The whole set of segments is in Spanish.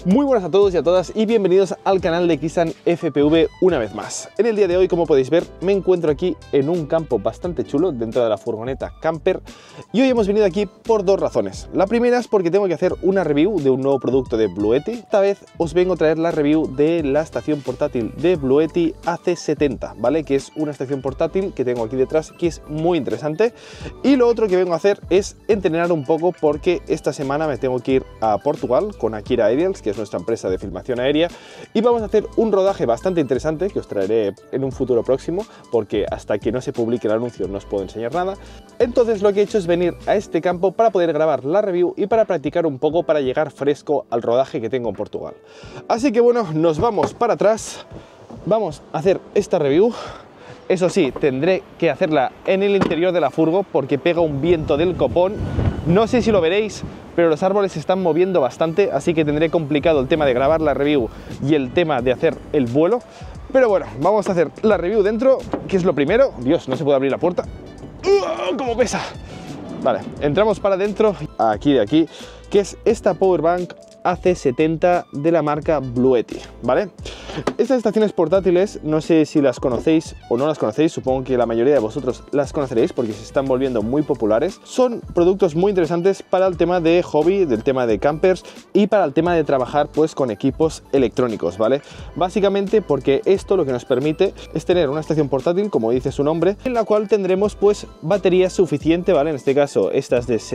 Muy buenas a todos y a todas y bienvenidos al canal de Kisan FPV una vez más. En el día de hoy, como podéis ver, me encuentro aquí en un campo bastante chulo dentro de la furgoneta camper y hoy hemos venido aquí por dos razones. La primera es porque tengo que hacer una review de un nuevo producto de Bluetti. Esta vez os vengo a traer la review de la estación portátil de Bluetti AC70, ¿vale? Que es una estación portátil que tengo aquí detrás que es muy interesante. Y lo otro que vengo a hacer es entrenar un poco porque esta semana me tengo que ir a Portugal con Akira Aerials, que es nuestra empresa de filmación aérea, y vamos a hacer un rodaje bastante interesante que os traeré en un futuro próximo, porque hasta que no se publique el anuncio no os puedo enseñar nada. Entonces lo que he hecho es venir a este campo para poder grabar la review y para practicar un poco para llegar fresco al rodaje que tengo en Portugal. Así que bueno, nos vamos para atrás, vamos a hacer esta review. Eso sí, tendré que hacerla en el interior de la furgo porque pega un viento del copón. No sé si lo veréis, pero los árboles se están moviendo bastante, así que tendré complicado el tema de grabar la review y el tema de hacer el vuelo. Pero bueno, vamos a hacer la review dentro, que es lo primero. Dios, no se puede abrir la puerta. ¡Cómo pesa! Vale, entramos para adentro, aquí de aquí, que es esta powerbank AC70 de la marca Bluetti, ¿vale? Estas estaciones portátiles, no sé si las conocéis o no las conocéis, supongo que la mayoría de vosotros las conoceréis porque se están volviendo muy populares. Son productos muy interesantes para el tema de hobby, del tema de campers y para el tema de trabajar pues con equipos electrónicos, ¿vale? Básicamente porque esto lo que nos permite es tener una estación portátil, como dice su nombre, en la cual tendremos pues batería suficiente, ¿vale? En este caso estas de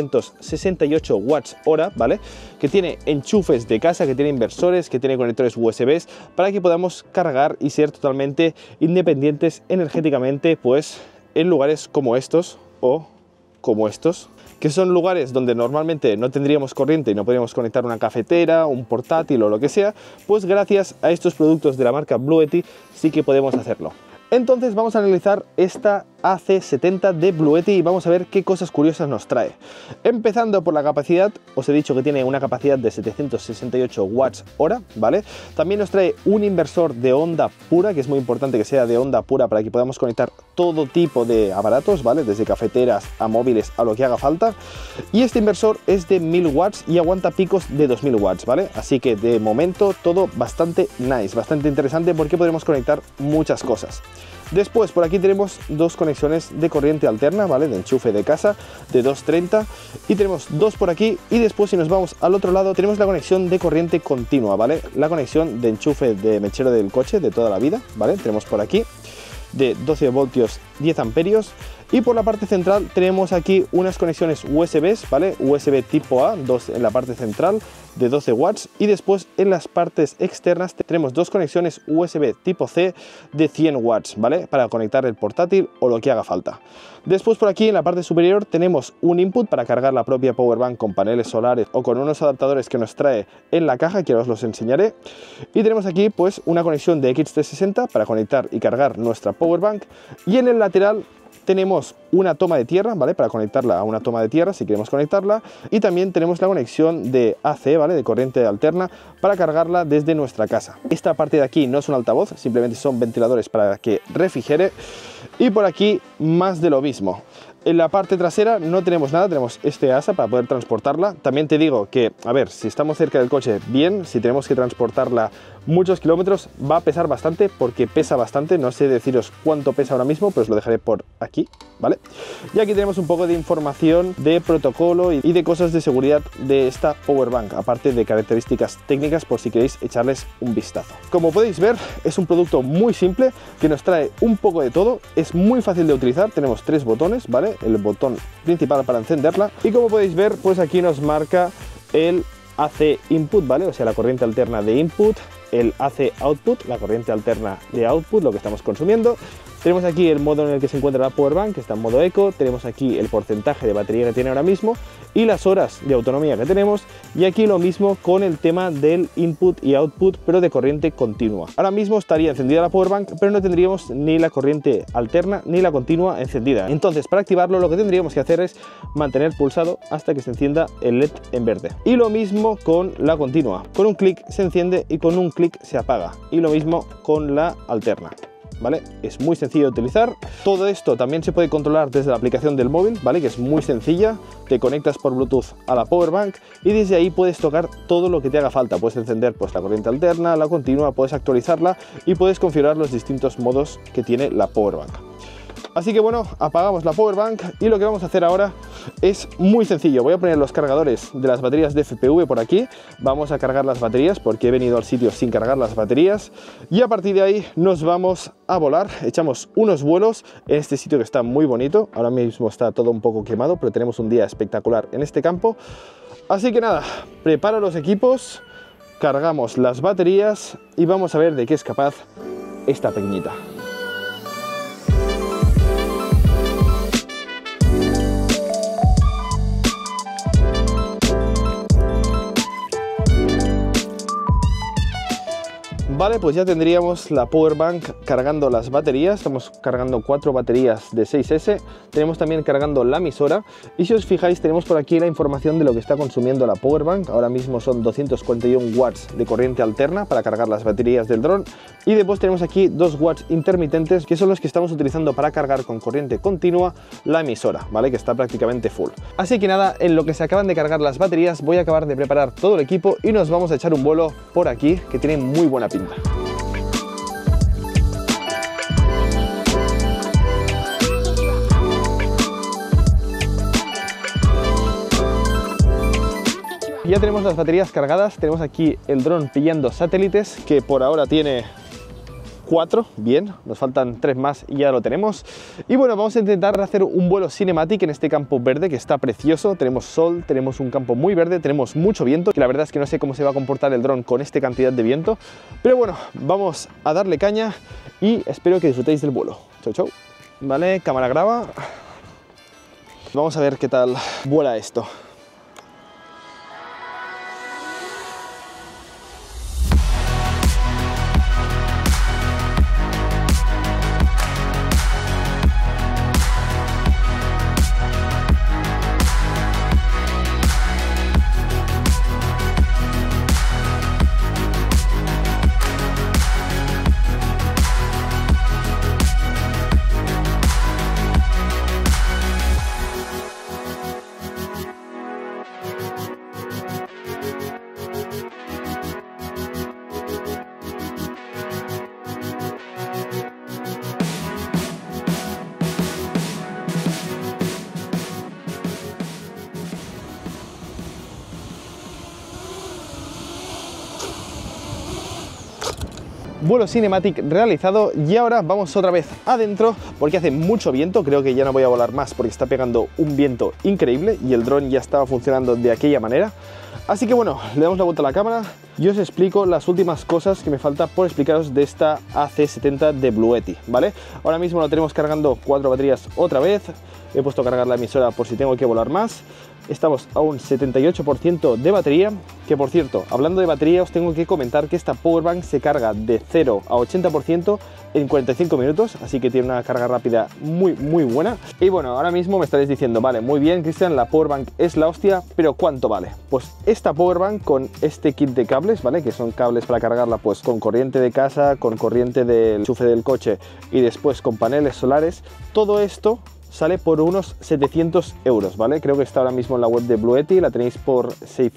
768 watts hora, ¿vale? Que tiene enchufes de casa, que tiene inversores, que tiene conectores USB para que podamos cargar y ser totalmente independientes energéticamente pues en lugares como estos o como estos, que son lugares donde normalmente no tendríamos corriente y no podríamos conectar una cafetera, un portátil o lo que sea, pues gracias a estos productos de la marca Bluetti sí que podemos hacerlo. Entonces vamos a analizar esta AC70 de Bluetti y vamos a ver qué cosas curiosas nos trae. Empezando por la capacidad, os he dicho que tiene una capacidad de 768 watts hora, ¿vale? También nos trae un inversor de onda pura, que es muy importante que sea de onda pura para que podamos conectar todo tipo de aparatos, ¿vale? Desde cafeteras a móviles a lo que haga falta. Y este inversor es de 1000 watts y aguanta picos de 2000 watts, ¿vale? Así que de momento todo bastante nice, bastante interesante porque podremos conectar muchas cosas. Después por aquí tenemos dos conexiones de corriente alterna, ¿vale? De enchufe de casa de 230 y tenemos dos por aquí y después si nos vamos al otro lado tenemos la conexión de corriente continua, ¿vale? La conexión de enchufe de mechero del coche de toda la vida, ¿vale? Tenemos por aquí de 12 voltios 10 amperios y por la parte central tenemos aquí unas conexiones USB, ¿vale? USB tipo A, dos en la parte central de 12 watts y después en las partes externas tenemos dos conexiones USB tipo C de 100 watts, ¿vale? Para conectar el portátil o lo que haga falta. Después por aquí en la parte superior tenemos un input para cargar la propia powerbank con paneles solares o con unos adaptadores que nos trae en la caja, que ahora os los enseñaré. Y tenemos aquí pues una conexión de X360 para conectar y cargar nuestra powerbank y en el lateral tenemos una toma de tierra, ¿vale? Para conectarla a una toma de tierra si queremos conectarla y también tenemos la conexión de AC, ¿vale? De corriente alterna para cargarla desde nuestra casa. Esta parte de aquí no es un altavoz, simplemente son ventiladores para que refrigere y por aquí más de lo mismo. En la parte trasera no tenemos nada, tenemos este asa para poder transportarla. También te digo que, a ver, si estamos cerca del coche, bien, si tenemos que transportarla muchos kilómetros, va a pesar bastante porque pesa bastante. No sé deciros cuánto pesa ahora mismo, pero os lo dejaré por aquí, ¿vale? Y aquí tenemos un poco de información de protocolo y de cosas de seguridad de esta powerbank, aparte de características técnicas por si queréis echarles un vistazo. Como podéis ver, es un producto muy simple que nos trae un poco de todo, es muy fácil de utilizar, tenemos tres botones, ¿vale? El botón principal para encenderla y como podéis ver pues aquí nos marca el AC input, ¿vale? O sea, la corriente alterna de input, el AC output, la corriente alterna de output, lo que estamos consumiendo. Tenemos aquí el modo en el que se encuentra la powerbank, que está en modo eco, tenemos aquí el porcentaje de batería que tiene ahora mismo y las horas de autonomía que tenemos y aquí lo mismo con el tema del input y output pero de corriente continua. Ahora mismo estaría encendida la powerbank pero no tendríamos ni la corriente alterna ni la continua encendida. Entonces para activarlo lo que tendríamos que hacer es mantener pulsado hasta que se encienda el LED en verde. Y lo mismo con la continua, con un clic se enciende y con un clic se apaga y lo mismo con la alterna. ¿vale? Es muy sencillo de utilizar. Todo esto también se puede controlar desde la aplicación del móvil, ¿vale? Que es muy sencilla. Te conectas por Bluetooth a la powerbank y desde ahí puedes tocar todo lo que te haga falta. Puedes encender pues la corriente alterna, la continua, puedes actualizarla y puedes configurar los distintos modos que tiene la powerbank. Así que bueno, apagamos la powerbank y lo que vamos a hacer ahora es muy sencillo. Voy a poner los cargadores de las baterías de FPV por aquí. Vamos a cargar las baterías porque he venido al sitio sin cargar las baterías. Y a partir de ahí nos vamos a volar. Echamos unos vuelos en este sitio que está muy bonito. Ahora mismo está todo un poco quemado, pero tenemos un día espectacular en este campo. Así que nada, prepara los equipos, cargamos las baterías y vamos a ver de qué es capaz esta pequeñita. Vale, pues ya tendríamos la powerbank cargando las baterías. Estamos cargando 4 baterías de 6S. Tenemos también cargando la emisora. Y si os fijáis, tenemos por aquí la información de lo que está consumiendo la powerbank. Ahora mismo son 241 watts de corriente alterna para cargar las baterías del dron. Y después tenemos aquí 2 watts intermitentes, que son los que estamos utilizando para cargar con corriente continua la emisora, ¿vale? Que está prácticamente full. Así que nada, en lo que se acaban de cargar las baterías, voy a acabar de preparar todo el equipo y nos vamos a echar un vuelo por aquí, que tiene muy buena pinta. Ya tenemos las baterías cargadas, tenemos aquí el dron pillando satélites, que por ahora tiene 4, bien, nos faltan 3 más y ya lo tenemos. Y bueno, vamos a intentar hacer un vuelo cinemático en este campo verde que está precioso. Tenemos sol, tenemos un campo muy verde, tenemos mucho viento, que la verdad es que no sé cómo se va a comportar el dron con esta cantidad de viento. Pero bueno, vamos a darle caña y espero que disfrutéis del vuelo. Chau, chau. Vale, cámara graba. Vamos a ver qué tal vuela esto. Vuelo cinematic realizado y ahora vamos otra vez adentro porque hace mucho viento. Creo que ya no voy a volar más porque está pegando un viento increíble y el dron ya estaba funcionando de aquella manera. Así que bueno, le damos la vuelta a la cámara y os explico las últimas cosas que me falta por explicaros de esta AC70 de Bluetti, ¿vale? Ahora mismo lo tenemos cargando 4 baterías otra vez. He puesto a cargar la emisora por si tengo que volar más. Estamos a un 78% de batería, que por cierto, hablando de batería, os tengo que comentar que esta powerbank se carga de 0 a 80% en 45 minutos, así que tiene una carga rápida muy buena. Y bueno, ahora mismo me estaréis diciendo, vale, muy bien Cristian, la powerbank es la hostia, pero ¿cuánto vale? Pues esta powerbank con este kit de cables, ¿vale? Que son cables para cargarla pues con corriente de casa, con corriente del enchufe del coche y después con paneles solares, todo esto sale por unos 700 euros, ¿vale? Creo que está ahora mismo en la web de Bluetti, la tenéis por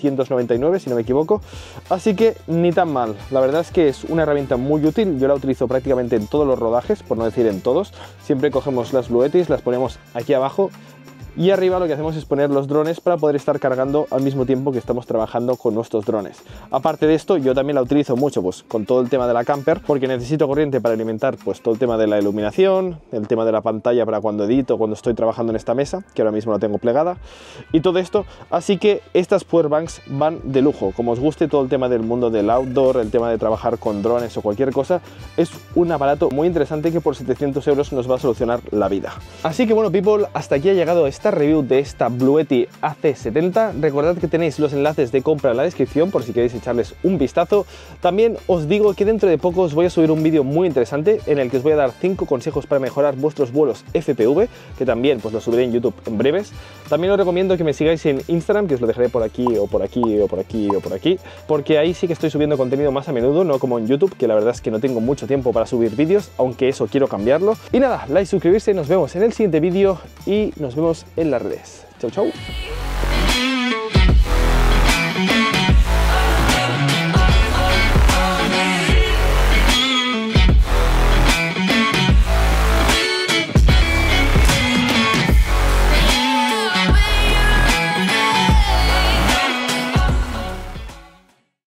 699 si no me equivoco, así que ni tan mal. La verdad es que es una herramienta muy útil, yo la utilizo prácticamente en todos los rodajes, por no decir en todos. Siempre cogemos las Bluettis, las ponemos aquí abajo y arriba lo que hacemos es poner los drones para poder estar cargando al mismo tiempo que estamos trabajando con nuestros drones. Aparte de esto, yo también la utilizo mucho pues con todo el tema de la camper, porque necesito corriente para alimentar pues todo el tema de la iluminación, el tema de la pantalla para cuando edito, cuando estoy trabajando en esta mesa, que ahora mismo la tengo plegada, y todo esto. Así que estas powerbanks van de lujo. Como os guste todo el tema del mundo del outdoor, el tema de trabajar con drones o cualquier cosa, es un aparato muy interesante que por 700 euros nos va a solucionar la vida. Así que bueno, people, hasta aquí ha llegado esta review de esta Bluetti AC70. Recordad que tenéis los enlaces de compra en la descripción por si queréis echarles un vistazo. También os digo que dentro de poco os voy a subir un vídeo muy interesante en el que os voy a dar 5 consejos para mejorar vuestros vuelos FPV, que también pues lo subiré en YouTube en breves. También os recomiendo que me sigáis en Instagram, que os lo dejaré por aquí o por aquí o por aquí o por aquí, porque ahí sí que estoy subiendo contenido más a menudo, no como en YouTube, que la verdad es que no tengo mucho tiempo para subir vídeos, aunque eso quiero cambiarlo. Y nada, like, suscribirse, nos vemos en el siguiente vídeo y nos vemos en las redes. Chau, chau.